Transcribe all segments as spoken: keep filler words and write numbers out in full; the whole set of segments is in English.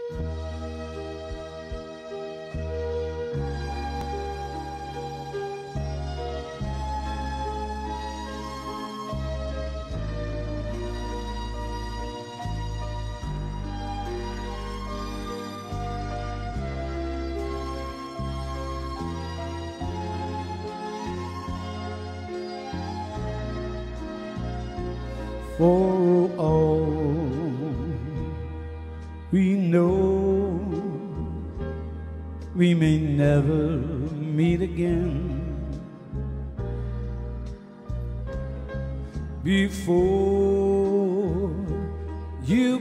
For all we know, we may never meet again. Before you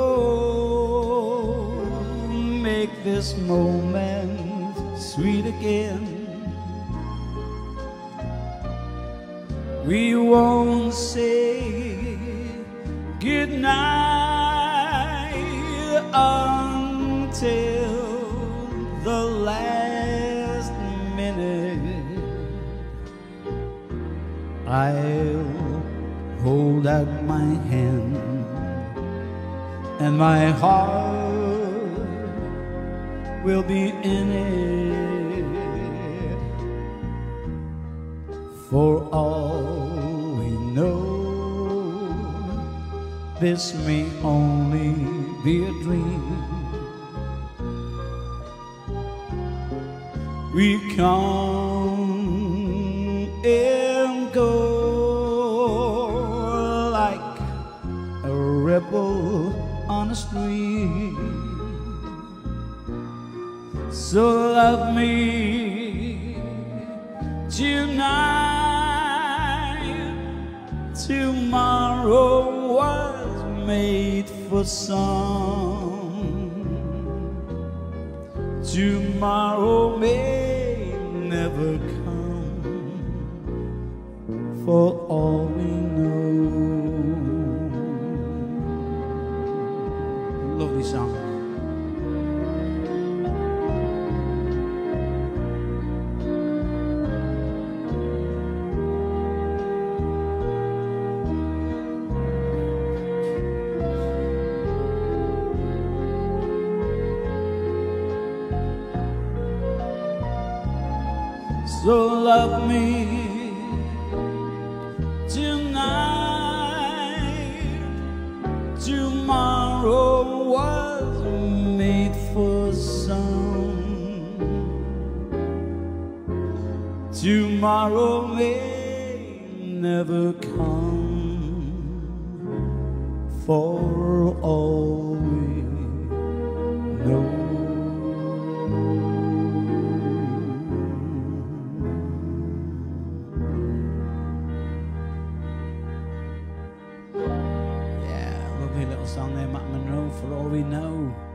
go, make this moment sweet again. We won't say goodnight until the last minute. I'll hold out my hand and my heart will be in it. For all we know, this may only be a dream. We come and go like a ripple on a stream. So love me tonight. Tomorrow was made for some. Tomorrow may never come. For all we know. Lovely song. So love me tonight. Tomorrow was made for some. Tomorrow may never come. For all we know. Little song there, Matt Monro, For All We Know.